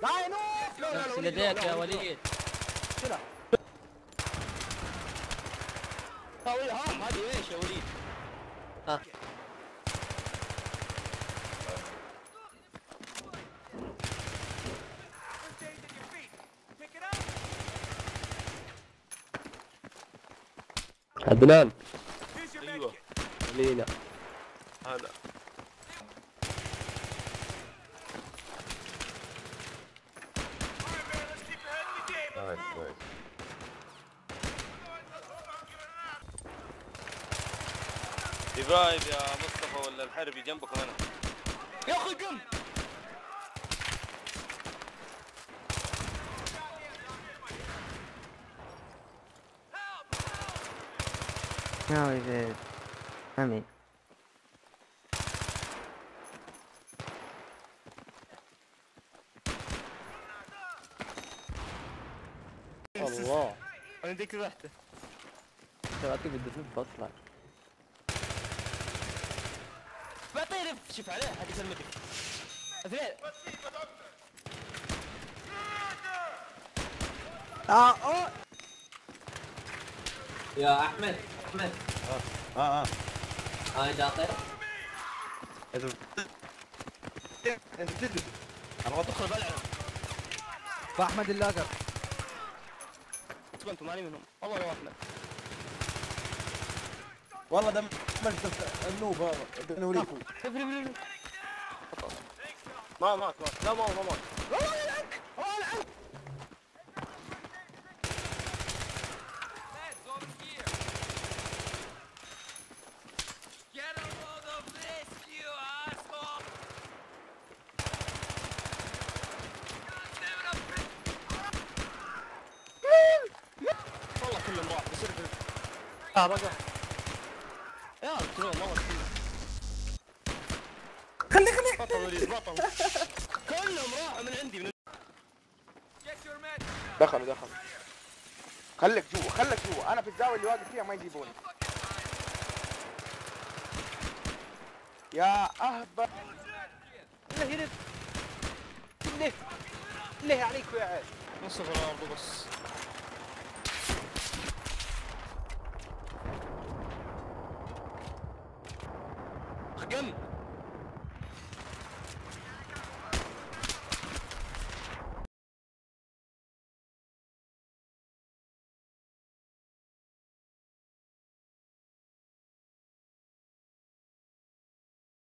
لا نوف. اغسل يديك يا وليد. كذا ها هذه ايش يا وليد؟ ها عدنان. ايوه لينا هلا. ريفايف يا مصطفى ولا الحربي جنبكم انا يا اخي قم. No, is it? I mean. الله. انا ديك رحته. دلوقتي بالدفن بطلع. بعطيه لف شوف عليه هذه كلمتك. اثنين. يا احمد. احمد هاي جاطر. انت بتدري انا بدخل بلعب. فاحمد اللاقر. انتم ماني منهم والله يا احمد. والله دم النوب هذا بنوريكم. ما مات لا ما مات. والله يلعنك والله يلعنك. والله كلهم راح بصير بقى يا ترى ما خلي بطل وليد بطل. كلهم راحوا من عندي من دخلوا خليك جوا انا في الزاويه اللي واقف فيها ما يجيبوني يا اهبل. ليه عليك يا عيال. نصف الارض بس. قم